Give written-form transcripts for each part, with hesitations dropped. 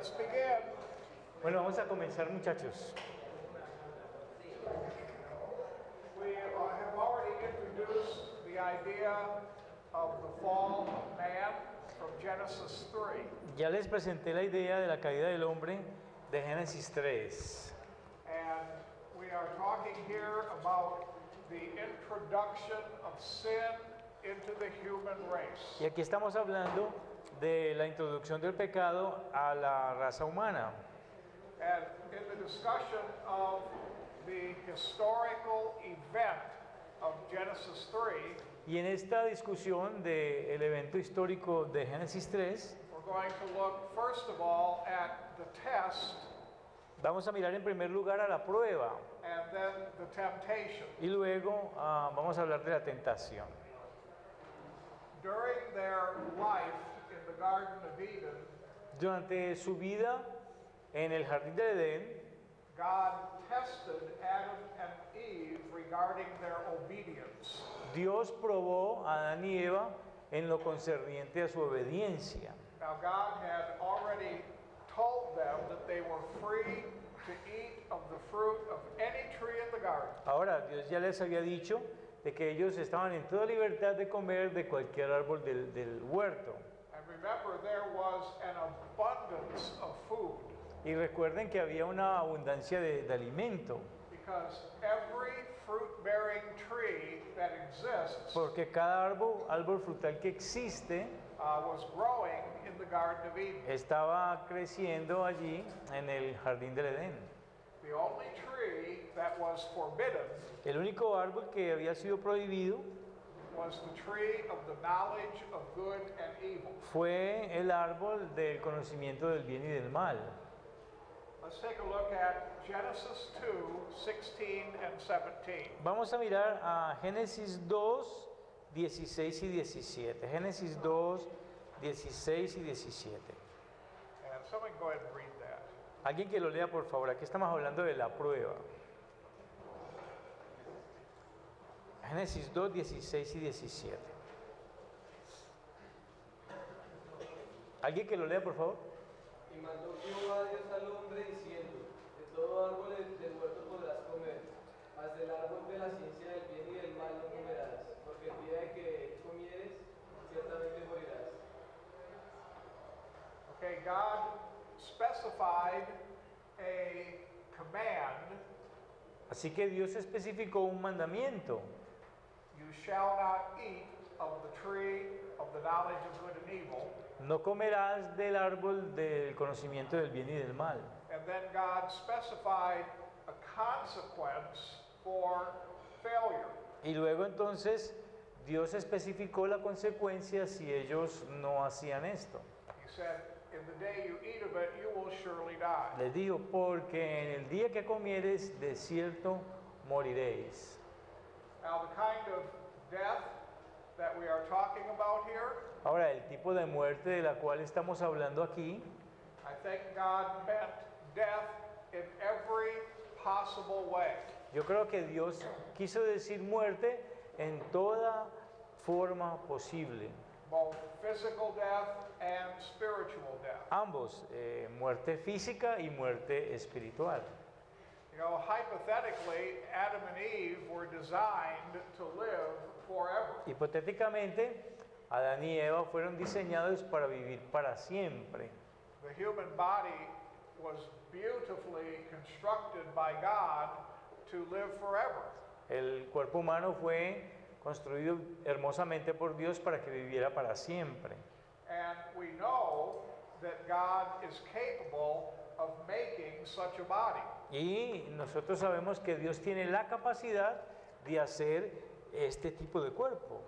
let's begin. Bueno, vamos a comenzar, muchachos. We have already introduced the idea of the fall of man from Genesis 3. Ya les presenté la idea de la caída del hombre de Génesis 3. And we are talking here about the introduction of sin into the human race. Y aquí estamos hablando de la introducción del pecado a la raza humana. And in the discussion of the historical event of Genesis 3, Y en esta discusión del evento histórico de Génesis 3, we're going to look first of all at the test vamos a mirar en primer lugar a la prueba and then the temptation. y luego vamos a hablar de la tentación. During their life in the Garden of Eden, Durante su vida en el jardín del Edén, God tested Adam and Eve regarding their obedience. Dios probó a Adán y Eva en lo concerniente a su obediencia. Now, God had already told them that they were free to eat of the fruit of any tree in the garden. Ahora, Dios ya les había dicho de que ellos estaban en toda libertad de comer de cualquier árbol del huerto. And remember, there was an abundance of food Y recuerden que había una abundancia de alimento, because every fruit-bearing tree that exists porque cada árbol frutal que existe was growing in the Garden of Eden. estaba creciendo allí en el jardín del Edén. The only tree that was forbidden El único árbol que había sido prohibido was the tree of the knowledge of good and evil. fue el árbol del conocimiento del bien y del mal. Let's take a look at Genesis 2, 16 and 17. Vamos a mirar a Génesis 2, 16 y 17. Génesis 2, 16 y 17. And someone go ahead and read that. Alguien que lo lea, por favor. Aquí estamos hablando de la prueba. Génesis 2, 16 y 17. ¿Alguien que lo lea, por favor? Y mandó Jehová Dios al hombre diciendo: de todo árbol del huerto podrás comer, mas del árbol de la ciencia del bien y del mal no comerás, porque el día de que comieres, ciertamente morirás. Okay, God specified a command: Así que Dios especificó un mandamiento. you shall not eat of the tree of the knowledge of good and evil. No comerás del árbol del conocimiento del bien y del mal. And then God specified a consequence for failure. Y luego entonces Dios especificó la consecuencia si ellos no hacían esto. He said, in the day you eat of it, you will surely die. Les digo, porque en el día que comieres, de cierto moriréis. Now, the kind of death that we are talking about here, Ahora, el tipo de muerte de la cual estamos hablando aquí, I think God meant death in every possible way. yo creo que Dios quiso decir muerte en toda forma posible. Both physical death and spiritual death. Ambos, muerte física y muerte espiritual. You know, hypothetically, Adam and Eve were designed to live forever. Hipotéticamente, Adán y Eva fueron diseñados para vivir para siempre. The human body was beautifully constructed by God to live forever. El cuerpo humano fue construido hermosamente por Dios para que viviera para siempre. And we know that God is capable of making such a body. Y nosotros sabemos que Dios tiene la capacidad de hacer este tipo de cuerpo.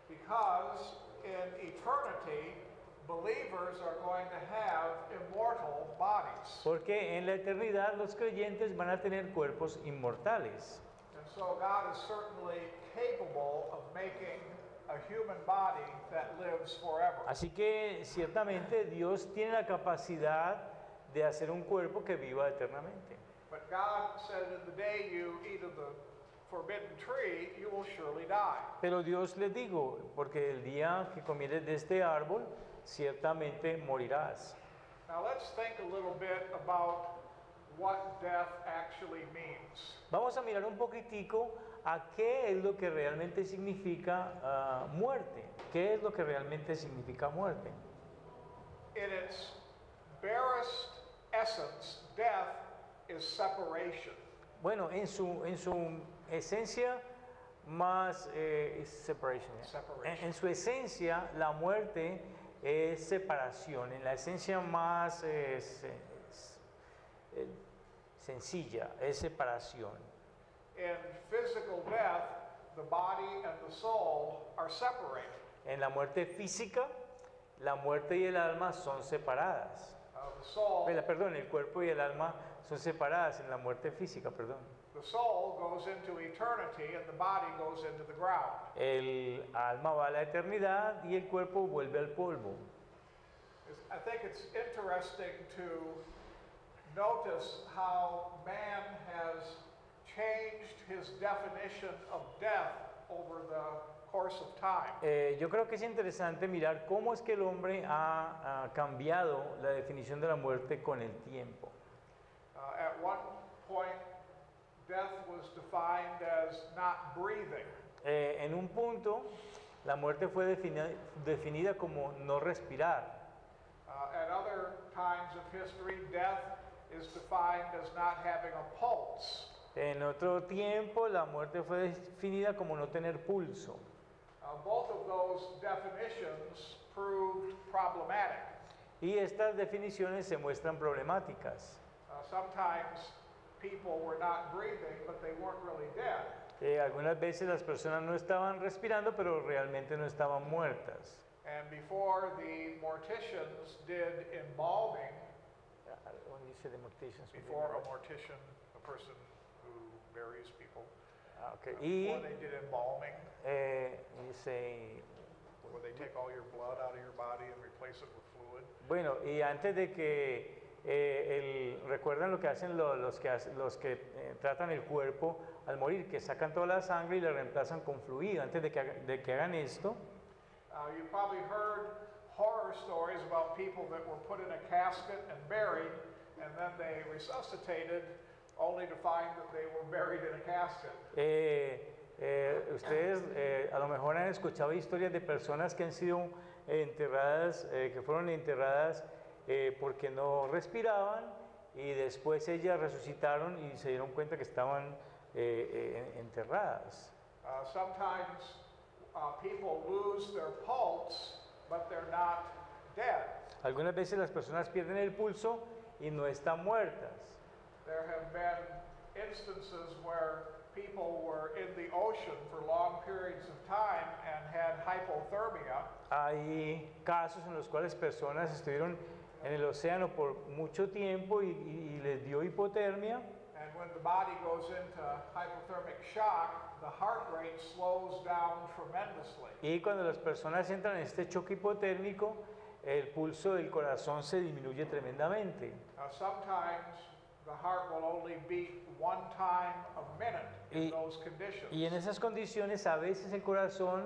Because in eternity, believers are going to have immortal bodies. Porque en la eternidad los creyentes van a tener cuerpos inmortales. And so God is certainly capable of making a human body that lives forever. Así que ciertamente Dios tiene la capacidad de hacer un cuerpo que viva eternamente. But God said, in the day you eat of the forbidden tree, you will surely die. Pero Dios les digo, porque el día que comieres de este árbol, ciertamente morirás. Now let's think a little bit about what death actually means. Vamos a mirar un poquitico a qué es lo que realmente significa muerte. ¿Qué es lo que realmente significa muerte? In its barest essence, death is separation. Bueno, en su esencia más is separation. Separation. En su esencia, la muerte es separación. En la esencia más sencilla, es separación. In physical death, the body and the soul are separated. En la muerte física, la muerte y el alma son separadas. The soul, Perdón, el cuerpo y el alma son separadas en la muerte física, perdón. the soul goes into eternity and the body goes into the ground. El alma va a la eternidad y el cuerpo vuelve al polvo. I think it's interesting to notice how man has changed his definition of death over the course of time. Yo creo que es interesante mirar cómo es que el hombre ha cambiado la definición de la muerte con el tiempo. At one point, death was defined as not breathing. En un punto, la muerte fue definida como no respirar. At other times of history, death is defined as not having a pulse. En otro tiempo, la muerte fue definida como no tener pulso. Both of those definitions proved problematic. Y estas definiciones se muestran problemáticas. Sometimes people were not breathing, but they weren't really dead. Algunas veces las personas no estaban respirando, pero realmente no estaban muertas. And before the morticians did embalming, When you say the morticians, before a mortician, a person who buries people, okay. before they did embalming, You say, where they take all your blood out of your body and replace it with fluid. bueno, y antes de que recuerdan lo que hacen los que tratan el cuerpo al morir, que sacan toda la sangre y la reemplazan con fluido. Antes de que hagan esto, You probably heard horror stories about people that were put in a casket and buried, and then they resuscitated only to find that they were buried in a casket. Ustedes a lo mejor han escuchado historias de personas que han sido enterradas, que fueron enterradas porque no respiraban y después ellas resucitaron y se dieron cuenta que estaban enterradas. Sometimes people lose their pulse, but they're not dead. Algunas veces las personas pierden el pulso y no están muertas. There have been instances where people were in the ocean for long periods of time and had hypothermia. Hay casos en los cuales personas estuvieron en el océano por mucho tiempo y les dio hipotermia. And when the body goes into hypothermic shock, the heart rate slows down tremendously. Y cuando las personas entran en este choque hipotérmico, el pulso del corazón se disminuye tremendamente. Sometimes the heart will only beat one time a minute in those conditions. Y en esas condiciones a veces el corazón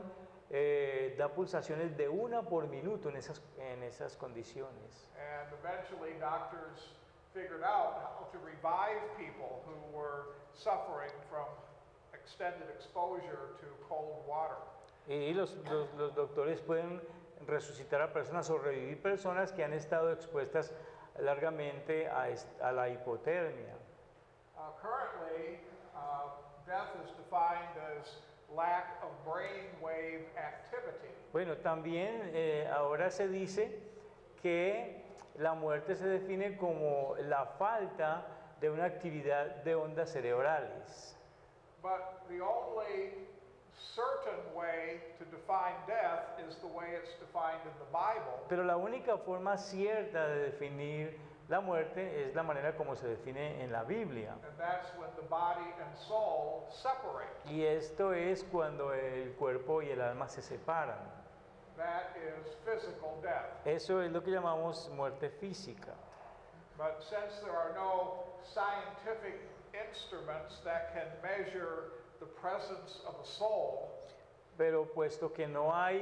da pulsaciones de 1 por minuto en esas condiciones. And eventually doctors figured out how to revive people who were suffering from extended exposure to cold water. Y los doctores pueden resucitar a personas o revivir personas que han estado expuestas largamente a la hipotermia. Currently, death is defined as lack of brainwave activity. Bueno, también ahora se dice que la muerte se define como la falta de una actividad de ondas cerebrales. But the only certain way to define death is the way it's defined in the Bible. Pero la única forma cierta de definir la muerte es la manera como se define en la Biblia. And that's when the body and soul separate. Y esto es cuando el cuerpo y el alma se separan. That is physical death. Eso es lo que llamamos muerte física. But since there are no scientific instruments that can measure the presence of a soul, Pero puesto que no hay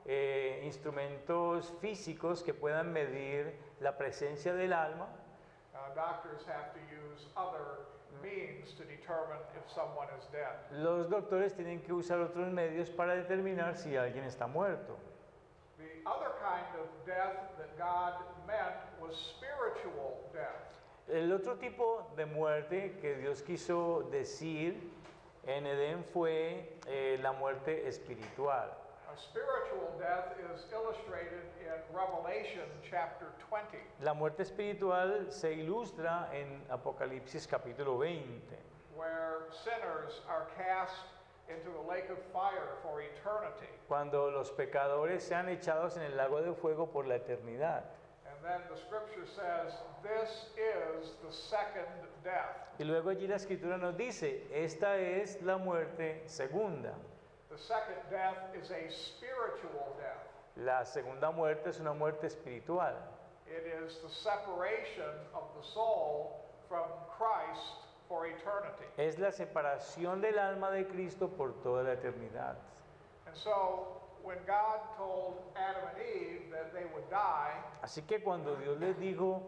instrumentos físicos que puedan medir la presencia del alma. Doctors have to use other means to determine if someone is dead. Los doctores tienen que usar otros medios para determinar si alguien está muerto. The other kind of death that God meant was spiritual death. El otro tipo de muerte que Dios quiso decir en Edén fue la muerte espiritual. A spiritual death is illustrated in Revelation chapter 20, La muerte espiritual se ilustra en Apocalipsis capítulo 20, where sinners are cast into the lake of fire for eternity. cuando los pecadores sean echados en el lago de fuego por la eternidad. And then the scripture says, this is the second death. Y luego allí la escritura nos dice, esta es la muerte segunda. The second death is a spiritual death. La segunda muerte es una muerte espiritual. It is the separation of the soul from Christ for eternity. Es la separación del alma de Cristo por toda la eternidad. And so, when God told Adam and Eve that they would die, Así que cuando Dios les dijo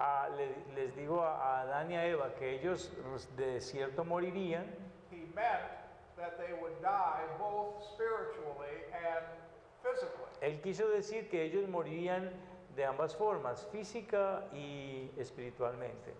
les digo a Adán y a Eva que ellos de cierto morirían, he meant that they would die both spiritually and physically. Él quiso decir que ellos morirían de ambas formas, física y espiritualmente.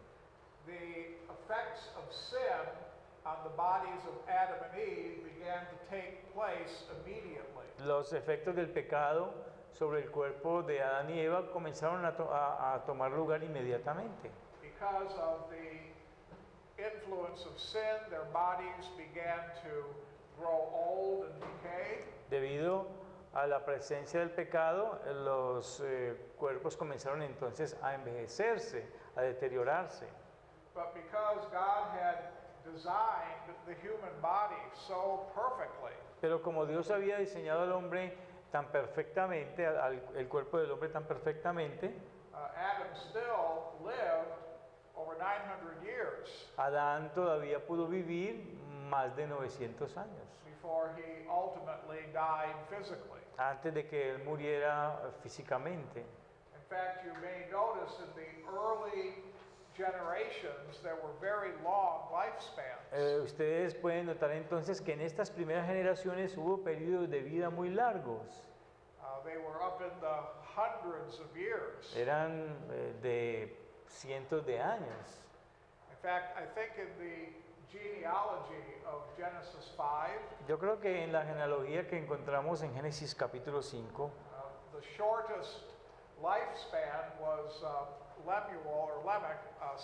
The effects of sin on the bodies of Adam and Eve began to take place immediately. Los efectos del pecado sobre el cuerpo de Adán y Eva comenzaron a tomar lugar inmediatamente. Because of the influence of sin, their bodies began to grow old and decay. Debido a la presencia del pecado, los cuerpos comenzaron entonces a envejecerse, a deteriorarse. But because God had designed the human body so perfectly, Pero como Dios había diseñado al hombre tan perfectamente, el cuerpo del hombre tan perfectamente, Adam still lived over 900 years Adán todavía pudo vivir más de 900 años before he ultimately died physically. antes de que él muriera físicamente. In fact, you may notice in the early generations there were very long lifespans. Ustedes pueden notar entonces que en estas primeras generaciones hubo periodos de vida muy largos. They were up in the hundreds of years. Eran de cientos de años. In fact, I think in the genealogy of Genesis 5, Yo creo que en la genealogía que encontramos en Génesis capítulo 5, the shortest lifespan was Lemuel or Lamech,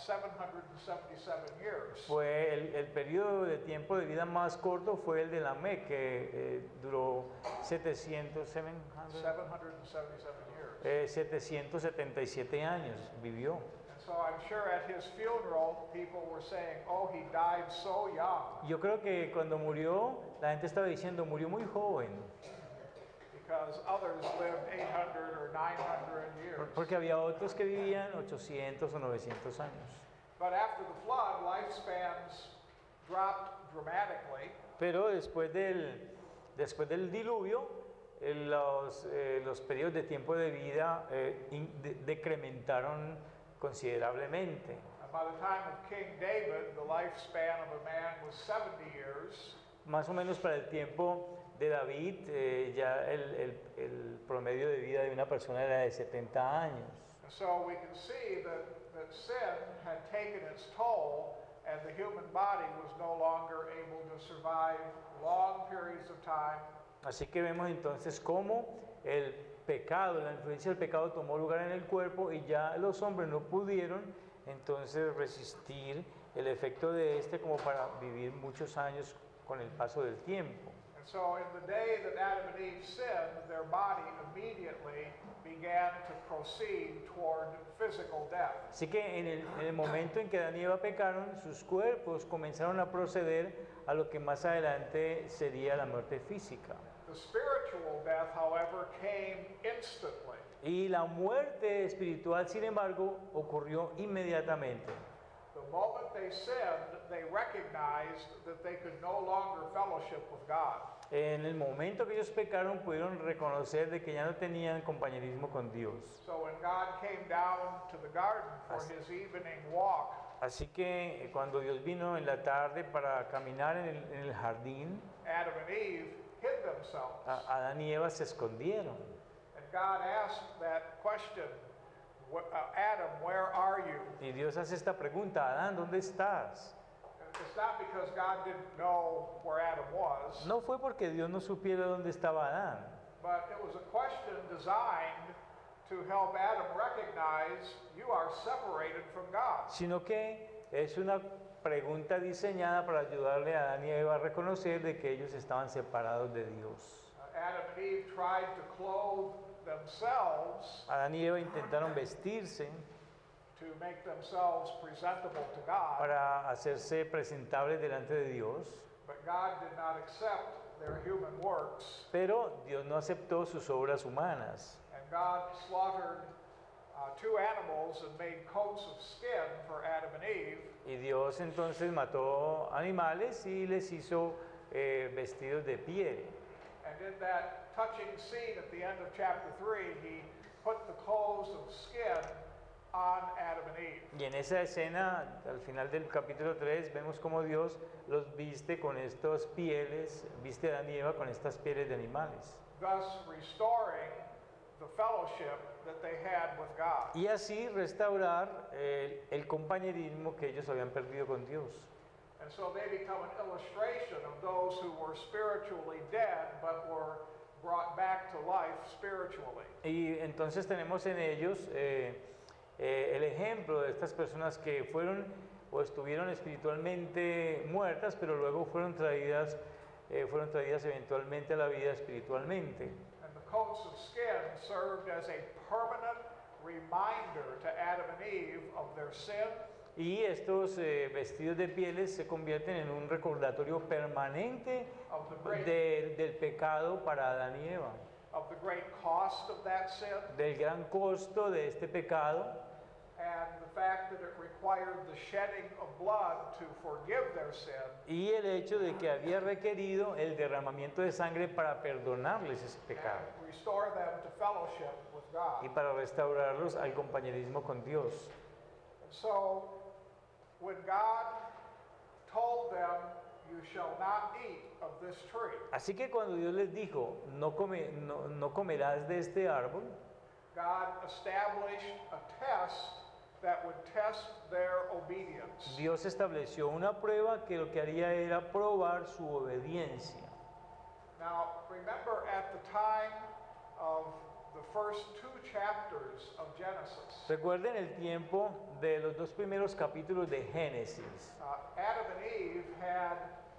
777 years. fue el periodo de tiempo de vida más corto fue el de Lamec, que duró 777 years. 777 años vivió. And so I'm sure at his funeral, people were saying, oh, he died so young, Yo creo que cuando murió, la gente estaba diciendo, murió muy joven, because others lived 800 or 900 years. porque había otros que vivían 800 o 900 años. But after the flood, lifespans dropped dramatically. Pero después del diluvio, los periodos de tiempo de vida decrementaron considerablemente. And by the time of King David, the lifespan of a man was 70 years. Más o menos para el tiempo de David, ya el promedio de vida de una persona era de 70 años. And so we can see that sin had taken its toll, and the human body was no longer able to survive long periods of time. Así que vemos entonces cómo el pecado, la influencia del pecado tomó lugar en el cuerpo y ya los hombres no pudieron entonces resistir el efecto de este como para vivir muchos años con el paso del tiempo. And so in the day that Adam and Eve sinned, their body immediately began to proceed toward physical death. Así que en el momento en que Adán y Eva pecaron, sus cuerpos comenzaron a proceder a lo que más adelante sería la muerte física. The spiritual death, however, came instantly. Y la muerte espiritual, sin embargo, ocurrió inmediatamente. The moment they sinned, they recognized that they could no longer fellowship with God. En el momento que ellos pecaron, pudieron reconocer de que ya no tenían compañerismo con Dios. So when God came down to the garden for his evening walk, Así que cuando Dios vino en la tarde para caminar en el jardín, Adam and Eve hid themselves. Adán y Eva se escondieron. And God asked that question, Adam, where are you? Y Dios hace esta pregunta: Adán, ¿dónde estás? It's not because God didn't know where Adam was, No fue porque Dios no supiera dónde estaba Adán, but it was a question designed to help Adam recognize you are separated from God. sino que es una pregunta diseñada para ayudarle a Adán y a Eva a reconocer de que ellos estaban separados de Dios. Adam and Eve tried to clothe themselves Adán y Eva intentaron vestirse to make themselves presentable to God, para hacerse presentables delante de Dios, but God did not accept their human works, pero Dios no aceptó sus obras humanas. and God slaughtered two animals and made coats of skin for Adam and Eve, Y Dios entonces mató animales y les hizo vestidos de piel. and in that touching scene at the end of chapter 3, he put the clothes of skin on Adam and Eve. Y en esa escena, al final del capítulo 3, vemos cómo Dios los viste con estas pieles, viste a Adán y Eva con estas pieles de animales. Thus restoring the fellowship that they had with God. Y así restaurar el compañerismo que ellos habían perdido con Dios. And so they become an illustration of those who were spiritually dead but were brought back to life spiritually. Y entonces tenemos en ellos el ejemplo de estas personas que fueron o estuvieron espiritualmente muertas, pero luego fueron traídas eventualmente a la vida espiritualmente. And the coats of skin served as a permanent reminder to Adam and Eve of their sin, Y estos vestidos de pieles se convierten en un recordatorio permanente of the great del pecado para Adán y Eva, of the great cost of that sin, del gran costo de este pecado and the fact that it required the shedding of blood to forgive their sin, y el hecho de que había requerido el derramamiento de sangre para perdonarles ese pecado and restore them to fellowship with God. y para restaurarlos al compañerismo con Dios. And so, when God told them, "You shall not eat of this tree," Así que cuando Dios les dijo, no comerás de este árbol, God established a test that would test their obedience. Dios estableció una prueba que lo que haría era probar su obediencia. Now, remember at the time of the first two chapters of Genesis, Recuerden el tiempo de los dos primeros capítulos de Génesis. Adam and Eve had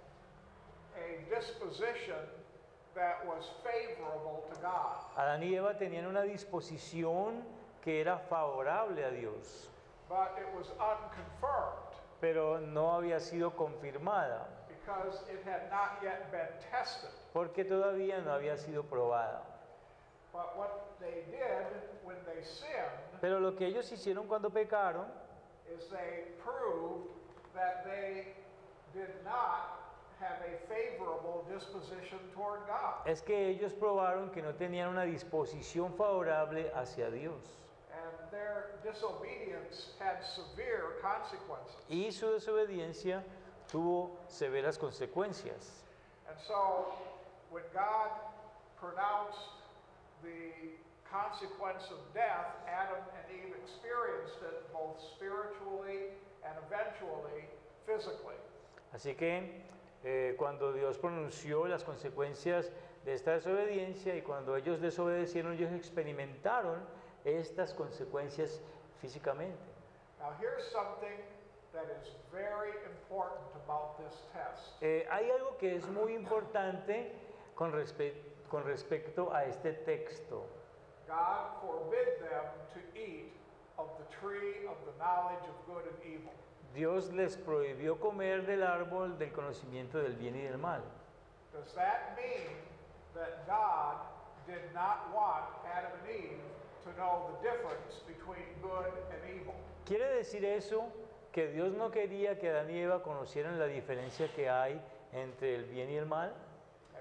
a disposition that was favorable to God. Adán y Eva tenían una disposición que era favorable a Dios, But it was unconfirmed pero no había sido confirmada because it had not yet been tested. porque todavía no había sido probada. But what they did when they sinned Pero lo que ellos hicieron cuando pecaron is they proved that they did not have a favorable disposition toward God. es que ellos probaron que no tenían una disposición favorable hacia Dios. And their disobedience had severe consequences. Y su desobediencia tuvo severas consecuencias. And so when God pronounced the consequence of death, Adam and Eve experienced it both spiritually and eventually physically. Así que cuando Dios pronunció las consecuencias de esta desobediencia y cuando ellos desobedecieron, ellos experimentaron estas consecuencias físicamente. Now here's something that is very important about this test. Hay algo que es muy importante con respecto a este texto. God forbid them to eat of the tree of the knowledge of good and evil. Dios les prohibió comer del árbol del conocimiento del bien y del mal. Does that mean that God did not want Adam and Eve to know the difference between good and evil? ¿Quiere decir eso que Dios no quería que Adán y Eva conocieran la diferencia que hay entre el bien y el mal? Have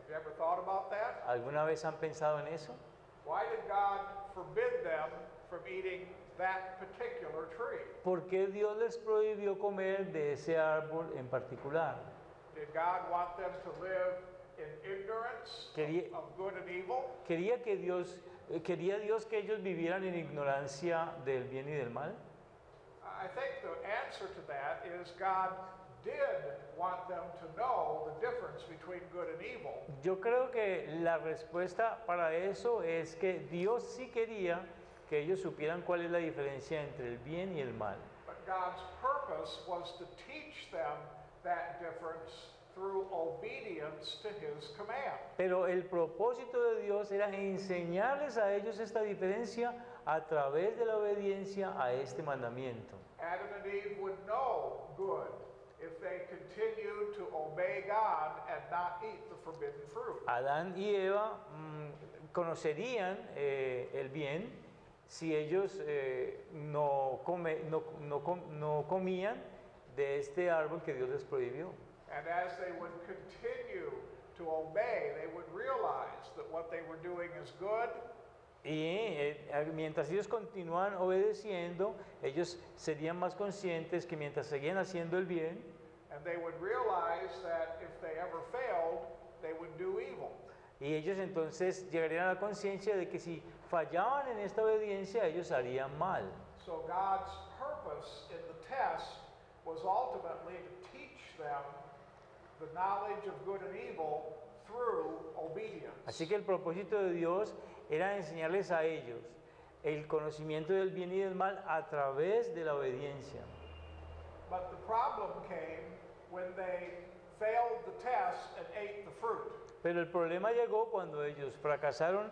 Have you ever thought about that? ¿Alguna vez han pensado en eso? Why did God forbid them from eating that particular tree? ¿Por qué Dios les prohibió comer de ese árbol en particular? Did God want them to live in ignorance Quería- of good and evil? ¿Quería Dios que ellos vivieran en ignorancia del bien y del mal? I think the answer to that is God did want them to know the difference between good and evil, Yo creo que la respuesta para eso es que Dios sí quería que ellos supieran cuál es la diferencia entre el bien y el mal. but God's purpose was to teach them that difference through obedience to His command. Pero el propósito de Dios era enseñarles a ellos esta diferencia a través de la obediencia a este mandamiento. Adam and Eve would know good if they continued to obey God and not eat the forbidden fruit. Adán y Eva conocerían el bien si ellos no comían de este árbol que Dios les prohibió. And as they would continue to obey, they would realize that what they were doing is good, Y mientras ellos continúan obedeciendo, ellos serían más conscientes que mientras seguían haciendo el bien, and they would realize that if they ever failed, they would do evil. y ellos entonces llegarían a la conciencia de que si fallaban en esta obediencia, ellos harían mal. So God's purpose in the test was ultimately to teach them the knowledge of good and evil through obedience. Así que el propósito de Dios era enseñarles a ellos el conocimiento del bien y del mal a través de la obediencia. But the problem came when they failed the test and ate the fruit. Pero el problema llegó cuando ellos fracasaron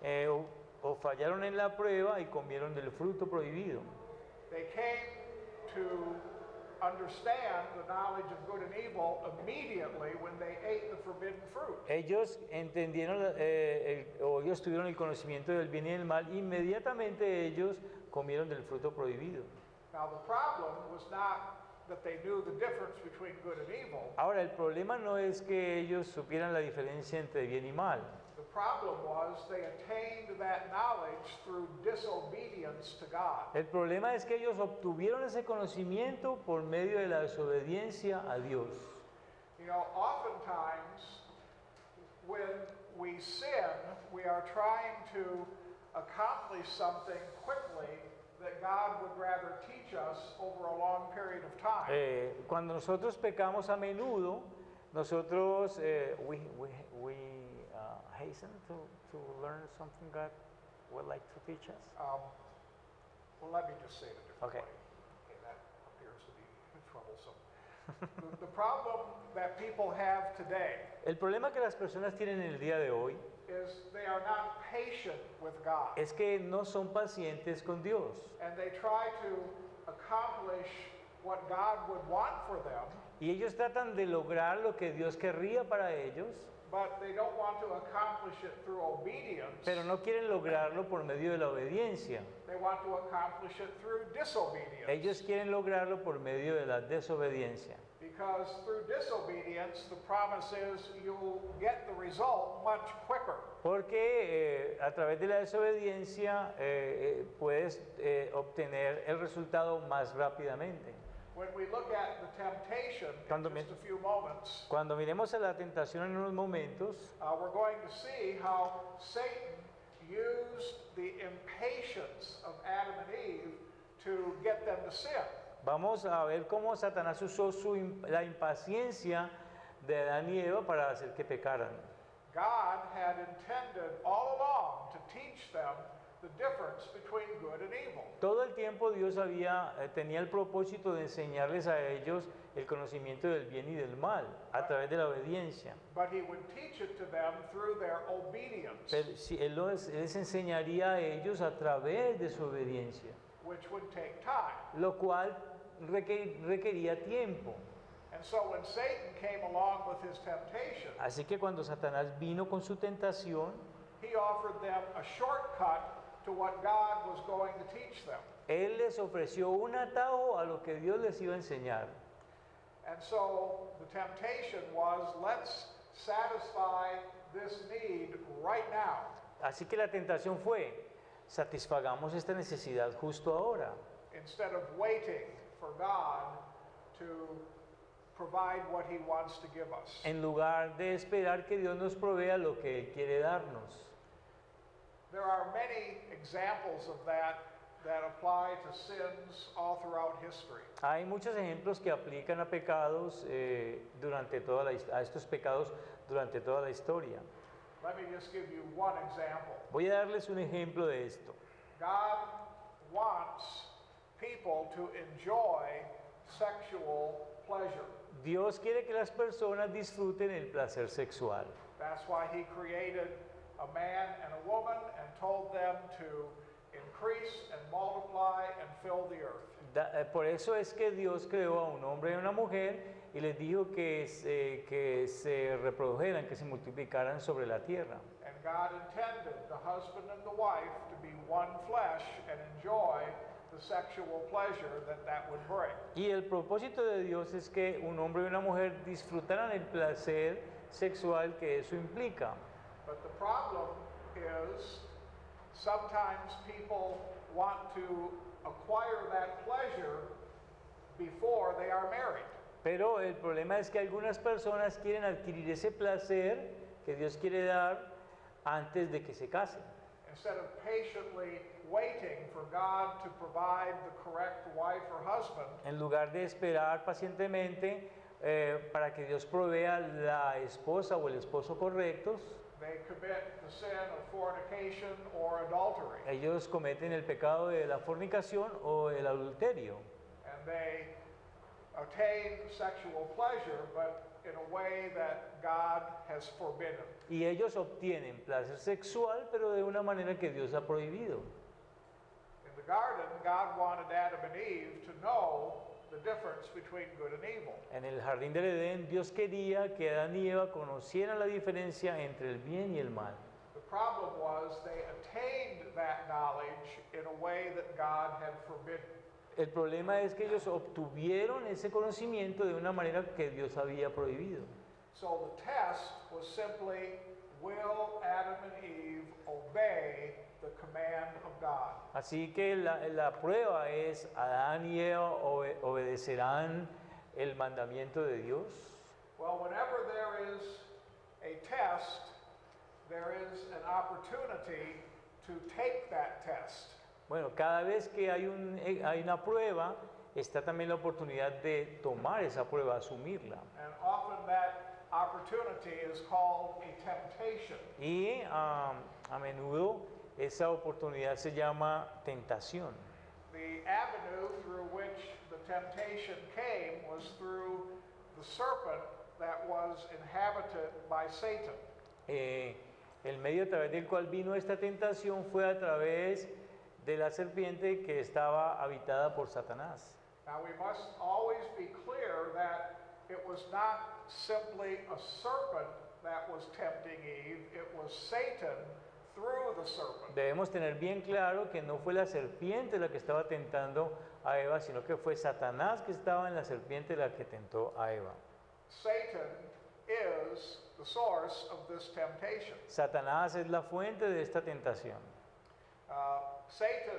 o fallaron en la prueba y comieron del fruto prohibido. They came to understand the knowledge of good and evil immediately when they ate the forbidden fruit. Ellos entendieron o ellos tuvieron el conocimiento del bien y del mal, inmediatamente ellos comieron del fruto prohibido. Now the problem was not that they knew the difference between good and evil. Ahora, el problema no es que ellos supieran la diferencia entre bien y mal. The problem was they attained that knowledge through disobedience to God. El problema es que ellos obtuvieron ese conocimiento por medio de la desobediencia a Dios. You know, oftentimes when we sin, we are trying to accomplish something quickly that God would rather teach us over a long period of time. Cuando nosotros pecamos a menudo, nosotros we hasten to learn something God would like to teach us. Well, let me just say it a different Okay. way. Okay, that appears to be troublesome. The problem that people have today El problema que las personas tienen en el día de hoy is they are not patient with God. es que no son pacientes con Dios And they try to accomplish what God would want for them, y ellos tratan de lograr lo que Dios querría para ellos, but they don't want to accomplish it through obedience. pero no quieren lograrlo por medio de la obediencia. They want to accomplish it through disobedience. Ellos quieren lograrlo por medio de la desobediencia. Because through disobedience, the promise is you'll get the result much quicker. Porque a través de la desobediencia puedes obtener el resultado más rápidamente. When we look at the temptation in Cuando just a few moments, Cuando miremos a la tentación en unos momentos, we're going to see how Satan used the impatience of Adam and Eve to get them to sin. vamos a ver cómo Satanás usó la impaciencia de Adán y Eva para hacer que pecaran. God had intended all along to teach them the difference between good and evil. Todo el tiempo Dios tenía el propósito de enseñarles a ellos el conocimiento del bien y del mal a través de la obediencia. But he would teach it to them through their obedience, Pero Él les enseñaría a ellos a través de su obediencia, which would take time. lo cual requería tiempo. And so when Satan came along with his temptation, Así que cuando Satanás vino con su tentación, he offered them a shortcut to what God was going to teach them. Él les ofreció un atajo a lo que Dios les iba a enseñar. And so the temptation was, let's satisfy this need right now. Así que la tentación fue, satisfagamos esta necesidad justo ahora, Instead of waiting for God to provide what He wants to give us. en lugar de esperar que Dios nos provea lo que Él quiere darnos. There are many examples of that apply to sins all throughout history. Hay muchos ejemplos que aplican a pecados a estos pecados durante toda la historia. Let me just give you one example. Voy a darles un ejemplo de esto. God wants people to enjoy sexual pleasure. Dios quiere que las personas disfruten el placer sexual. That's why He created a man and a woman and told them to increase and multiply and fill the earth. Por eso es que Dios creó a un hombre y a una mujer y les dijo que se reprodujeran, que se multiplicaran sobre la tierra. And God intended the husband and the wife to be one flesh and enjoy the sexual pleasure that would bring. Y el propósito de Dios es que un hombre y una mujer disfrutaran el placer sexual que eso implica. But the problem is sometimes people want to acquire that pleasure before they are married. Pero el problema es que algunas personas quieren adquirir ese placer que Dios quiere dar antes de que se casen. Instead of patiently waiting for God to provide the correct wife or husband, En lugar de esperar pacientemente para que Dios provea la esposa o el esposo correctos, they commit the sin of fornication or adultery. ellos cometen el pecado de la fornicación o el adulterio. And they attain sexual pleasure, but in a way that God has forbidden. Y ellos obtienen placer sexual, pero de una manera que Dios ha prohibido. In the garden, God wanted Adam and Eve to know the difference between good and evil. En el jardín del Edén, Dios quería que Adán y Eva conocieran la diferencia entre el bien y el mal. The problem was they attained that knowledge in a way that God had forbidden. El problema es que ellos obtuvieron ese conocimiento de una manera que Dios había prohibido. So the test was simply, will Adam and Eve obey the command of God? Así que la prueba es, ¿Adán y Eva obedecerán el mandamiento de Dios? Well, whenever there is a test, there is an opportunity to take that test. Bueno, cada vez que hay una prueba, está también la oportunidad de tomar esa prueba, asumirla. And often that opportunity is called a temptation. Y a menudo esa oportunidad se llama tentación. The avenue through which the temptation came was through the serpent that was inhabited by Satan. El medio a través del cual vino esta tentación fue a través de la serpiente que estaba habitada por Satanás. Now we must always be clear that it was not simply a serpent that was tempting Eve, it was Satan through the serpent. Debemos tener bien claro que no fue la serpiente la que estaba tentando a Eva, sino que fue Satanás que estaba en la serpiente la que tentó a Eva. Satan is the source of this temptation. Satanás es la fuente de esta tentación. Satan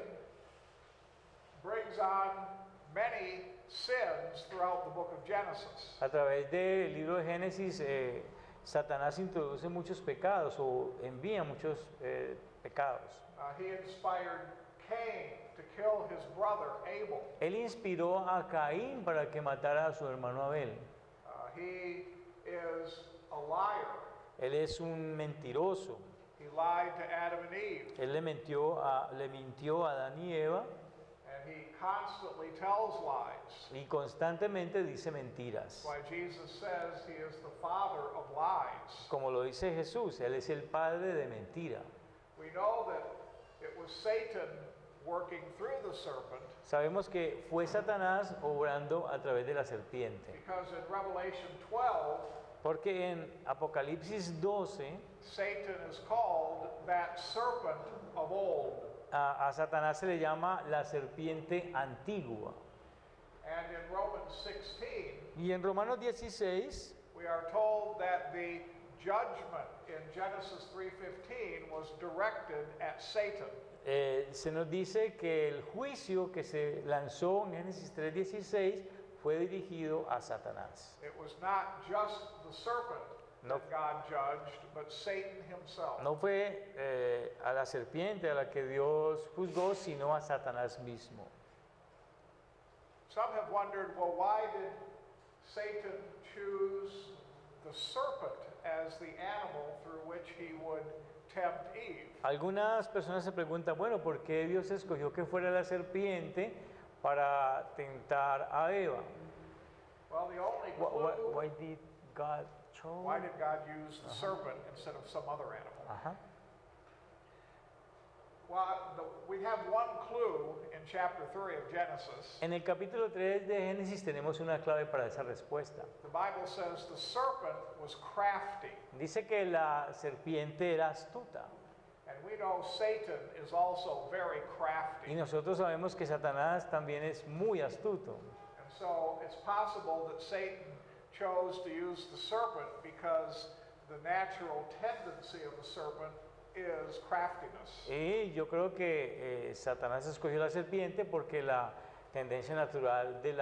brings on many sins throughout the book of Genesis. A través del libro de Génesis, Satanás introduce muchos pecados o envía muchos pecados. He inspired Cain to kill his brother Abel. Él inspiró a Caín para que matara a su hermano Abel. He is a liar. Él es un mentiroso. He lied to Adam and Eve. Él le mintió a Adán y Eva And he constantly tells lies. y constantemente dice mentiras. That's why Jesus says he is the father of lies. Como lo dice Jesús, Él es el padre de mentira. We know that it was Satan working through the serpent Sabemos que fue Satanás obrando a través de la serpiente. because in Revelation 12, Porque en Apocalipsis 12, Satan is called that serpent of old. a Satanás se le llama la serpiente antigua. And in Romans 16, Y en Romanos 16, we are told that the judgment in Genesis 3:15 was directed at Satan. Se nos dice que el juicio que se lanzó en Génesis 3:16 fue dirigido a Satanás. It was not just the serpent No. that God judged, but Satan himself. No fue a la serpiente a la que Dios juzgó, sino a Satanás mismo. Some have wondered, well, why did Satan choose the serpent as the animal through which he would tempt Eve? Algunas personas se preguntan, bueno, ¿por qué Dios escogió que fuera la serpiente para tentar a Eva? Well, the only Why, clue, why did God choose? why did God use the serpent instead of some other animal? Ajá. Well, we have one clue in chapter 3 of Genesis. En el capítulo 3 de Génesis tenemos una clave para esa respuesta. The Bible says the serpent was crafty. Dice que la serpiente era astuta. And we know Satan is also very Y crafty. nosotros sabemos que Satanás también es muy astuto. And so it's possible that Satan chose to use the serpent because the natural tendency of the serpent is craftiness. Y yo creo que Satanás escogió la serpiente porque la tendencia natural de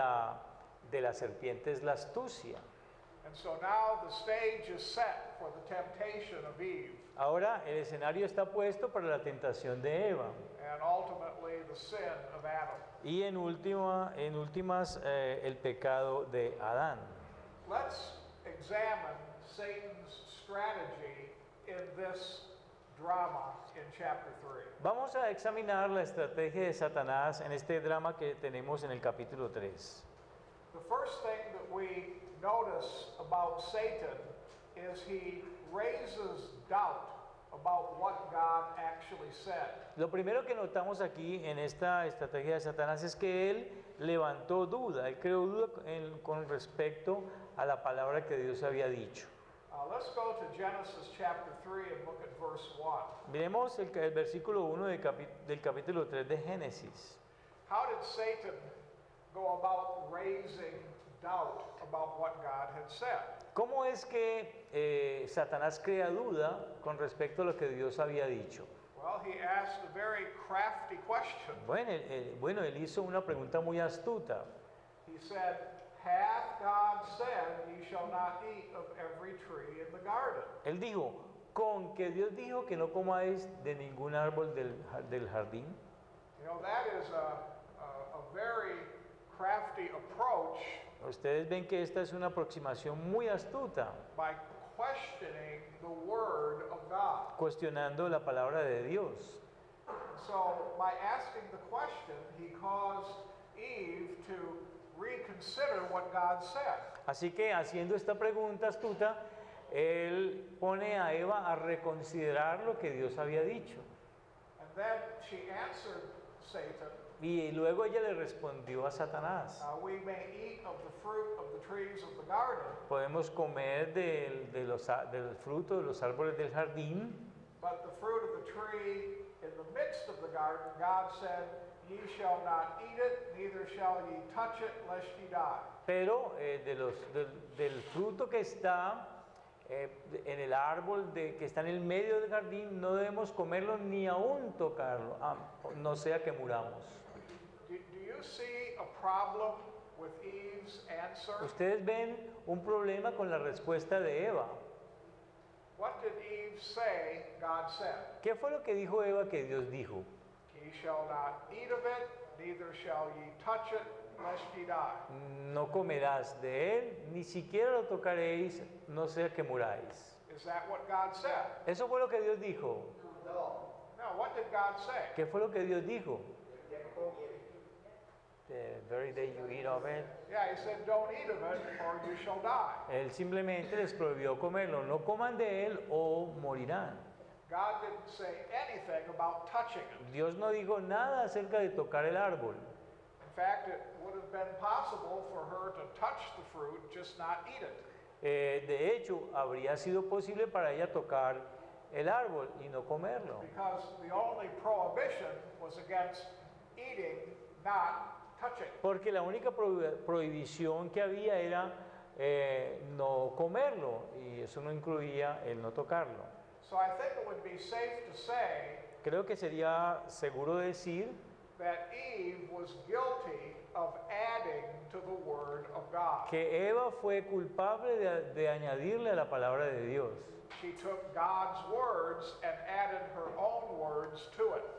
la serpiente es la astucia. And so now the stage is set for the temptation of Eve Ahora el escenario está puesto para la tentación de Eva and ultimately the sin of Adam. y en últimas el pecado de Adán. Let's examine Satan's strategy in this drama in chapter 3. Vamos a examinar la estrategia de Satanás en este drama que tenemos en el capítulo 3. The first thing that we notice about Satan is he raises doubt about what God actually said. Lo primero que notamos aquí en esta estrategia de Satanás es que él levantó duda, él creó duda con respecto a la palabra que Dios había dicho. Let's go to Genesis chapter 3 and look at verse 1. Miremos el versículo 1 del capítulo 3 de Génesis. How did Satan go about raising doubt about what God had said? ¿Cómo es que Satanás crea duda con respecto a lo que Dios había dicho? Well, he asked a very crafty question. Bueno, él hizo una pregunta muy astuta. He said, hath God said, ye shall not eat of every tree in the garden? Él dijo, con que Dios dijo que no comáis de ningún árbol del jardín. You know, that is a very crafty approach Ustedes ven que esta es una aproximación muy astuta, by questioning the word of God. cuestionando la palabra de Dios. So, by asking the question, he caused Eve to reconsider what God said. Así que haciendo esta pregunta astuta, él pone a Eva a reconsiderar lo que Dios había dicho. And then she answered Satan, Y luego ella le respondió a Satanás, we may eat of the fruit of the trees of the garden, podemos comer del fruto de los árboles del jardín, but the fruit of the tree in the midst of the garden, God said, ye shall not eat it, neither shall ye touch it, lest ye die. pero del fruto que está en el árbol que está en el medio del jardín no debemos comerlo ni aún tocarlo, no sea que muramos. Do you see a problem with Eve's answer? Ustedes ven un problema con la respuesta de Eva. What did Eve say God said? ¿Qué fue lo que dijo Eva que Dios dijo? Ye shall not eat of it, neither shall ye touch it, lest ye die. No comerás de él, ni siquiera lo tocaréis, no sea que muráis. Is that what God said? Eso fue lo que Dios dijo. No, what did God say? ¿Qué fue lo que Dios dijo? The very day you eat of it. Yeah, he said, don't eat of it, or you shall die. Él simplemente les prohibió comerlo. No coman de él o morirán. God didn't say anything about touching it. Dios no dijo nada acerca de tocar el árbol. In fact, it would have been possible for her to touch the fruit, just not eat it. De hecho, habría sido posible para ella tocar el árbol y no comerlo. Because the only prohibition was against eating, not touching. Porque la única prohibición que había era no comerlo, y eso no incluía el no tocarlo. So I think it would be safe to say Creo que sería seguro decir that Eve was guilty of adding to the Word of God. que Eva fue culpable de añadirle a la palabra de Dios. She took God's words and added her own words to it.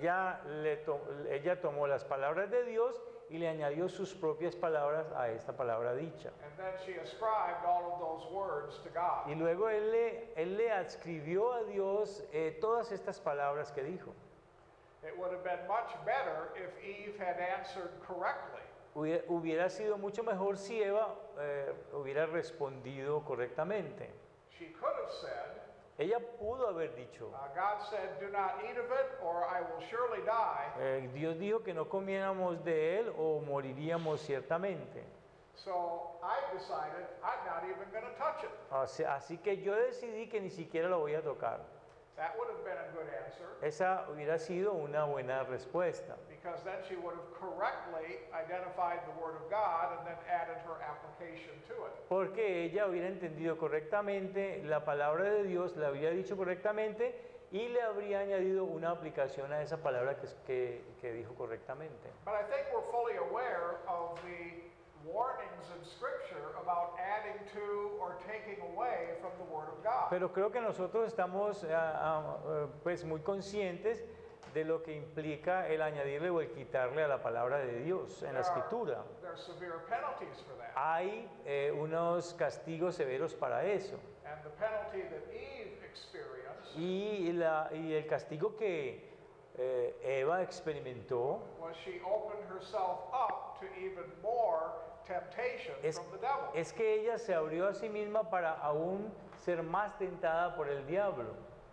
Ella tomó las palabras de Dios y le añadió sus propias palabras a esta palabra dicha. And then she ascribed all of those words to God. Y luego él le adscribió a Dios todas estas palabras que dijo. It would have been much better if Eve had answered correctly. Hubiera sido mucho mejor si Eva hubiera respondido correctamente. She could have said, Ella pudo haber dicho, God said, do not eat of it or I will surely die. Dios dijo que no comiéramos de él o moriríamos ciertamente. So I decided I'm not even going to touch it. Así que yo decidí que ni siquiera lo voy a tocar. That would have been a good answer Esa hubiera sido una buena respuesta, because then she would have correctly identified the Word of God and then added her application to it. porque ella hubiera entendido correctamente la palabra de Dios, la habría dicho correctamente y le habría añadido una aplicación a esa palabra que dijo correctamente. But I think we're fully aware of the warnings in Scripture about adding to or taking away from the Word of God. Pero creo que nosotros estamos pues muy conscientes de lo que implica el añadirle o el quitarle a la palabra de Dios en la Escritura. There are severe penalties for that. Hay unos castigos severos para eso. And the penalty that Eve experienced Y el castigo que Eva experimentó was she opened herself up to even more temptation es, from the devil. es que ella se abrió a sí misma para aún ser más tentada por el diablo.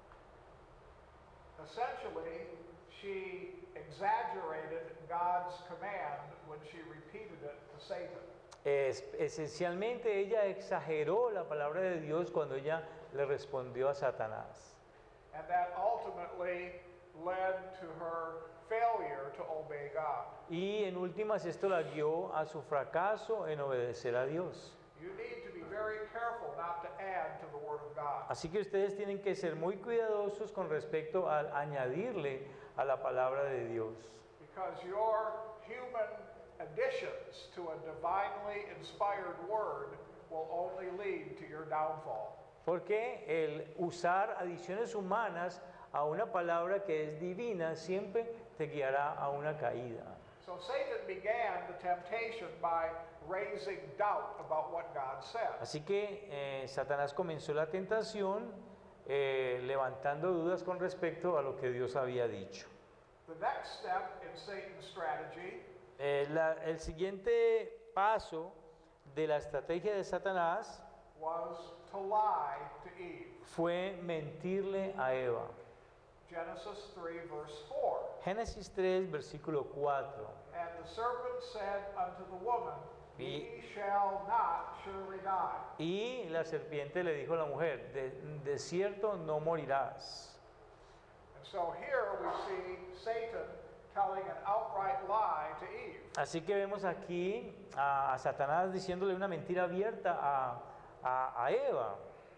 Essentially, she exaggerated God's command when she repeated it to Satan. Esencialmente ella exageró la palabra de Dios cuando ella le respondió a Satanás. And that ultimately led to her failure to obey God. Y en últimas esto la guió a su fracaso en obedecer a Dios. You need to be very careful not to add to the Word of God. Así que ustedes tienen que ser muy cuidadosos con respecto al añadirle a la palabra de Dios. Because your human additions to a divinely inspired word will only lead to your downfall. Porque el usar adiciones humanas a una palabra que es divina siempre te guiará a una caída. So Satan began the temptation by raising doubt about what God said. Así que Satanás comenzó la tentación levantando dudas con respecto a lo que Dios había dicho. The next step in Satan's strategy El siguiente paso de la estrategia de Satanás was to lie to Eve. fue mentirle a Eva. Genesis 3, verse 4. Génesis 3, versículo 4. And the serpent said unto the woman, Y- Ye shall not surely die. Y la serpiente le dijo a la mujer, de cierto no morirás. And so here we see Satan telling an outright lie to Eve. Así que vemos aquí a Satanás diciéndole una mentira abierta a Eva.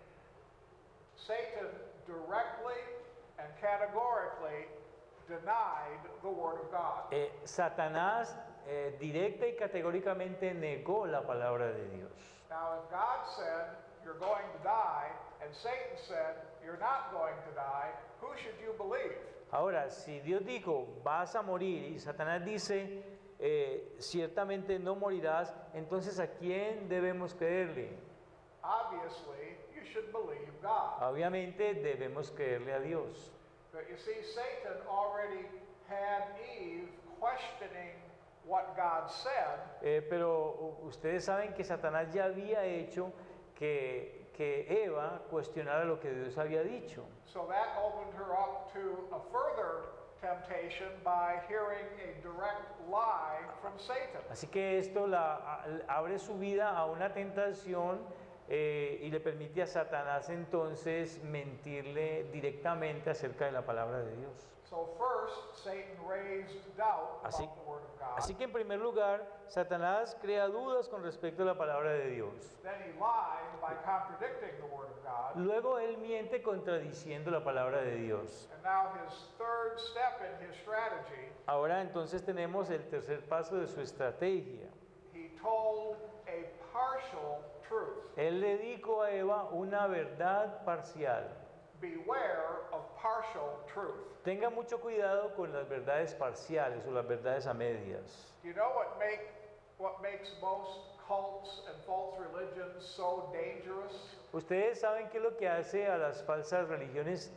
Satan directly and categorically denied the Word of God. Satanás directa y categóricamente negó la palabra de Dios. Now, if God said, you're going to die, and Satan said, you're not going to die, who should you believe? Ahora, si Dios dijo, vas a morir, y Satanás dice, ciertamente no morirás, entonces ¿a quién debemos creerle? Obviously, you should believe God. Obviamente debemos creerle a Dios. But you see, Satan already had Eve questioning what God said, Pero ustedes saben que Satanás ya había hecho que Eva cuestionara lo que Dios había dicho. so that opened her up to a further temptation by hearing a direct lie from Satan. Así que esto abre su vida a una tentación y le permite a Satanás entonces mentirle directamente acerca de la palabra de Dios. So first, Satan raised raised doubt Así, about the Word of God. así que en primer lugar, Satanás crea dudas con respecto a la palabra de Dios. Then he lied by contradicting the Word of God. Luego él miente contradiciendo la palabra de Dios. And now his third step in his strategy, Ahora entonces tenemos el tercer paso de su estrategia. he told a partial truth. Él le dijo a Eva una verdad parcial. Beware of partial truth. Tenga mucho cuidado con las verdades parciales o las verdades a medias. Do you know what makes most cults and false religions so dangerous? Ustedes saben qué es lo que hace a las falsas religiones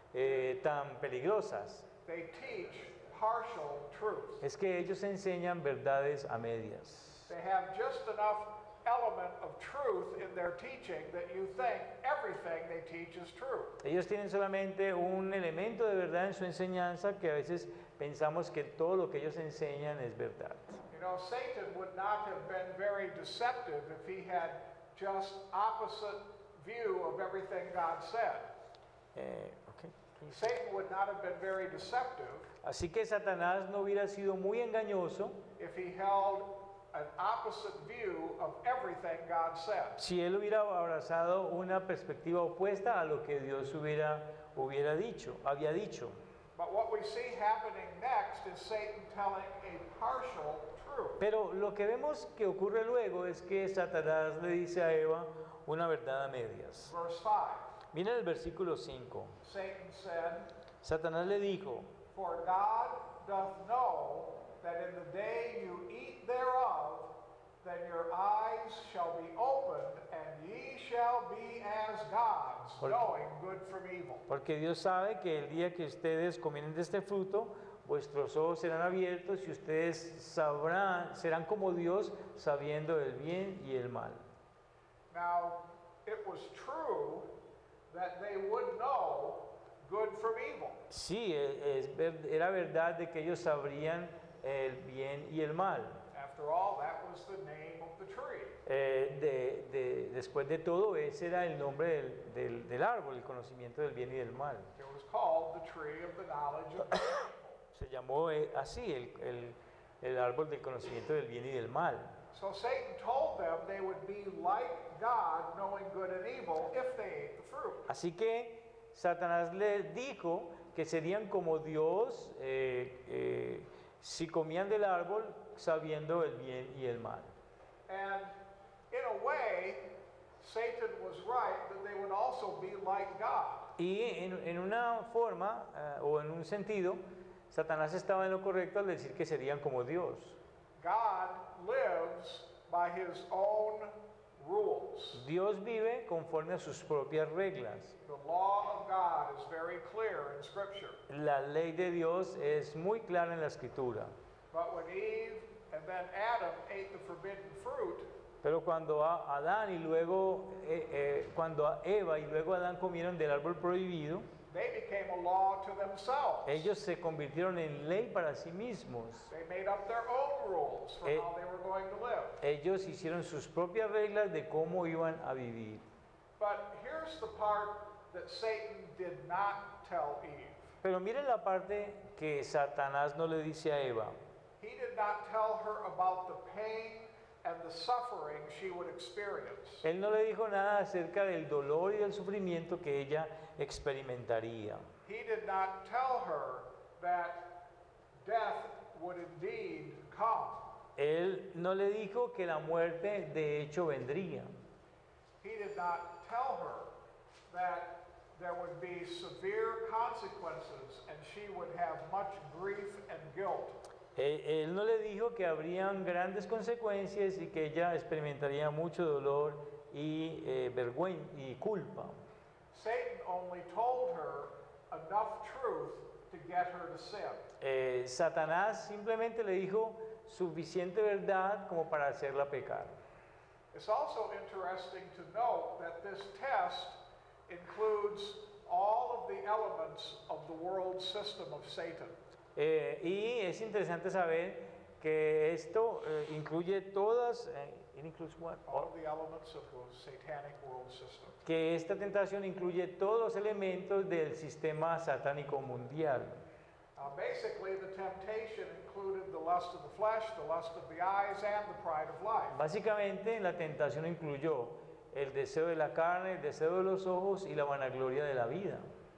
tan peligrosas. They teach partial truth. Es que ellos enseñan verdades a medias. They have just enough element of truth in their teaching that you think everything they teach is true. Ellos tienen solamente un elemento de verdad en su enseñanza que a veces pensamos que todo lo que ellos enseñan es verdad. You know, Satan would not have been very deceptive if he had just opposite view of everything God said. Ok. Satan would not have been very deceptive Así que Satanás no hubiera sido muy engañoso if he held an opposite view of everything God said. si él hubiera abrazado una perspectiva opuesta a lo que Dios había dicho. But what we see happening next is Satan telling a partial truth. Pero lo que vemos que ocurre luego es que Satanás le dice a Eva una verdad a medias. Verse 5, Miren el versículo 5. Satan said, Satanás le dijo, For God doth know that in the day you eat thereof, then your eyes shall be opened, and ye shall be as gods, knowing good from evil. porque Dios sabe que el día que ustedes comieren de este fruto, vuestros ojos serán abiertos y ustedes serán como Dios, sabiendo el bien y el mal. Now, it was true that they would know good from evil. Sí, era verdad de que ellos sabrían el bien y el mal. After all, that was the name of the tree. Después de todo, ese era el nombre del árbol, el conocimiento del bien y del mal. It was called the tree of the knowledge of good. Se llamó así el árbol del conocimiento del bien y del mal. So Satan told them they would be like God, knowing good and evil, if they ate the fruit. Así que Satanás les dijo que serían como Dios si comían del árbol sabiendo el bien y el mal. And in a way, Satan was right that they would also be like God. Y en una forma o en un sentido, Satanás estaba en lo correcto al decir que serían como Dios. God lives by his own rules. Dios vive conforme a sus propias reglas. The law of God is very clear in Scripture. La ley de Dios es muy clara en la Escritura. But when Eve and then Adam ate the forbidden fruit, Pero cuando Adán y luego cuando Eva y luego Adán comieron del árbol prohibido, they became a law to themselves. ellos se convirtieron en ley para sí mismos. They made up their own rules for how they were going to live. Ellos hicieron sus propias reglas de cómo iban a vivir. But here's the part that Satan did not tell Eve. Pero miren la parte que Satanás no le dice a Eva. He did not tell her about the pain and the suffering she would experience. Él no le dijo nada acerca del dolor y del sufrimiento que ella experimentaría. He did not tell her that death would indeed come. Él no le dijo que la muerte de hecho vendría. He did not tell her that there would be severe consequences and she would have much grief and guilt. Él no le dijo que habrían grandes consecuencias y que ella experimentaría mucho dolor y vergüenza y culpa. Satan only told her enough truth to get her to sin. Satanás simplemente le dijo suficiente verdad como para hacerla pecar. It's also interesting to note that this test includes all of the elements of the world system of Satan. Y es interesante saber que esto incluye todas, it includes what? All of the elements of the satanic world system. Que esta tentación incluye todos los elementos del sistema satánico mundial. Basically, the temptation included the lust of the flesh, the lust of the eyes, and the pride of life. Básicamente la tentación incluyó el deseo de la carne, el deseo de los ojos y la vanagloria de la vida.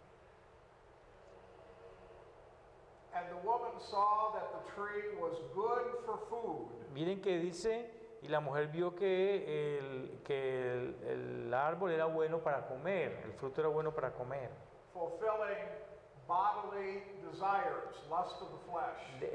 And the woman saw that the tree was good for food. Miren que dice, y la mujer vio que el árbol era bueno para comer, el fruto era bueno para comer. Fulfilling bodily desires, lust of the flesh.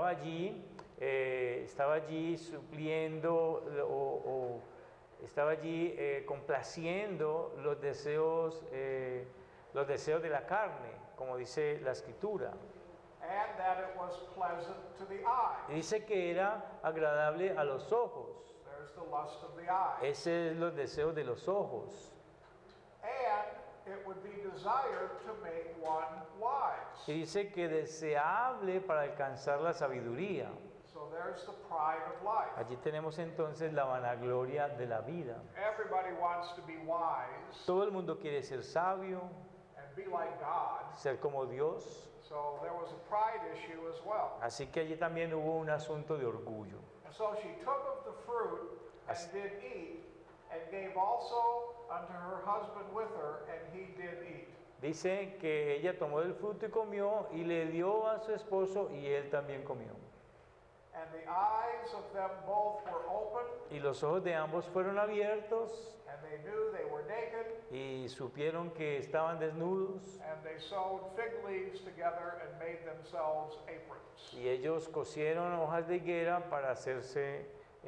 Estaba allí supliendo estaba allí complaciendo los deseos de la carne, como dice la escritura. And that it was pleasant to the eye. Dice que era agradable a los ojos. There's the lust of the eye. Ese es los deseos de los ojos. And it would be desired to make one wise. Y dice que deseable para alcanzar la sabiduría. So there's the pride of life. Allí tenemos entonces la vanagloria de la vida. Everybody wants to be wise Todo el mundo quiere ser sabio, and be like God. ser como Dios. So there was a pride issue as well. Así que allí también hubo un asunto de orgullo. And so she took of the fruit and As- did eat, and gave also unto her husband with her, and he did eat. Dice que ella tomó del fruto y comió, y le dio a su esposo, y él también comió. And the eyes of them both were open, Y los ojos de ambos fueron abiertos, and they knew they were naked, y supieron que estaban desnudos, and they sewed fig leaves together and made themselves aprons. y ellos cosieron hojas de higuera para hacerse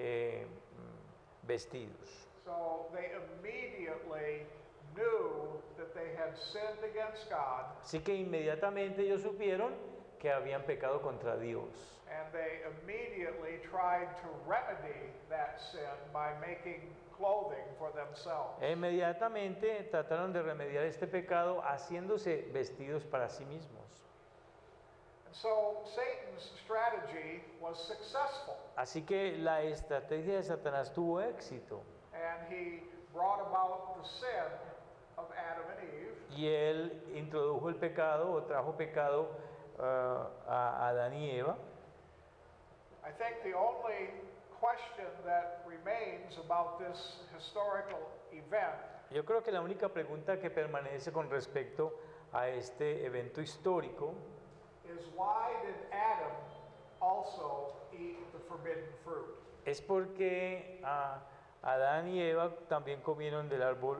vestidos. So they immediately knew that they had sinned against God, Así que inmediatamente ellos supieron que habían pecado contra Dios. and they immediately tried to remedy that sin by making clothing for themselves. E inmediatamente trataron de remediar este pecado haciéndose vestidos para sí mismos. And so Satan's strategy was successful, Así que la estrategia de Satanás tuvo éxito, and he brought about the sin of Adam and Eve, y él introdujo el pecado o trajo pecado a Adán y Eva. I think the only question that remains about this historical event Yo creo que la única pregunta que permanece con respecto a este evento histórico is why did Adam also eat the forbidden fruit? es porque Adán y Eva también comieron del árbol.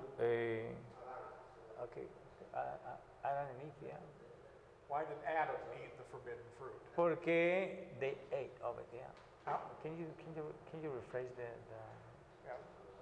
Adán y Eve, yeah. Why did Adam eat the forbidden fruit? Porque they ate of it, yeah. Can you rephrase the Yeah.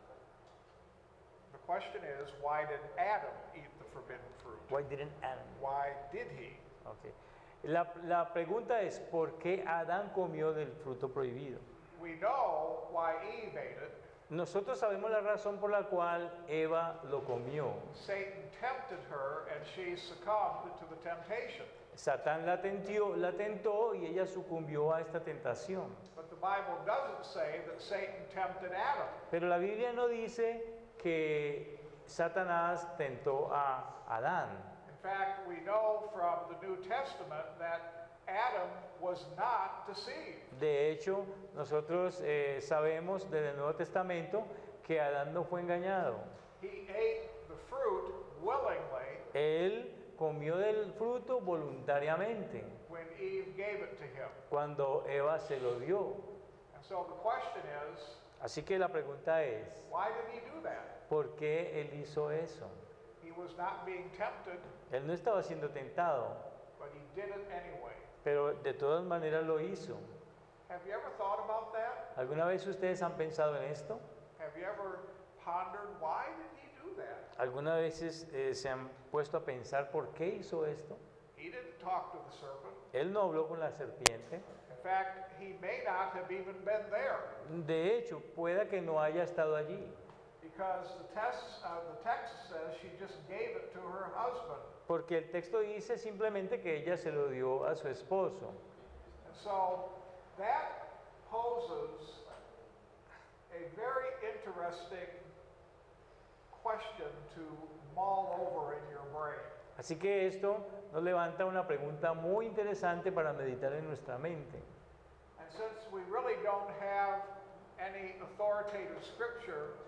The question is, why did Adam eat the forbidden fruit? why didn't Adam? Why did he? Okay. La pregunta es ¿por qué Adán comió del fruto prohibido? We know why Eve ate it. Nosotros sabemos la razón por la cual Eva lo comió. Satan tempted her and she succumbed to the temptation. Satán la tentó y ella sucumbió a esta tentación. But the Bible doesn't say that Satan tempted Adam. Pero la Biblia no dice que Satanás tentó a Adán. In fact, we know from the New Testament that Adam was not deceived. De hecho, nosotros sabemos desde el Nuevo Testamento que Adán no fue engañado. He ate the fruit willingly Él comió del fruto voluntariamente when Eve gave it to him. cuando Eva se lo dio. And so the question is, Así que la pregunta es, why did he do that? ¿por qué él hizo eso? He was not being tempted, Él no estaba siendo tentado, but he did it anyway. pero de todas maneras lo hizo. Have you ever thought about that? ¿Alguna vez ustedes han pensado en esto? Have you ever pondered why did he do that? ¿Alguna veces se han puesto a pensar por qué hizo esto? He didn't talk to the serpent. Él no habló con la serpiente. In fact, he may not have even been there De hecho, pueda que no haya estado allí, because the text says she just gave it to her husband. porque el texto dice simplemente que ella se lo dio a su esposo. And so that poses a very interesting question to mull over in your brain. Así que esto nos levanta una pregunta muy interesante para meditar en nuestra mente. And since we really don't have any authoritative scripture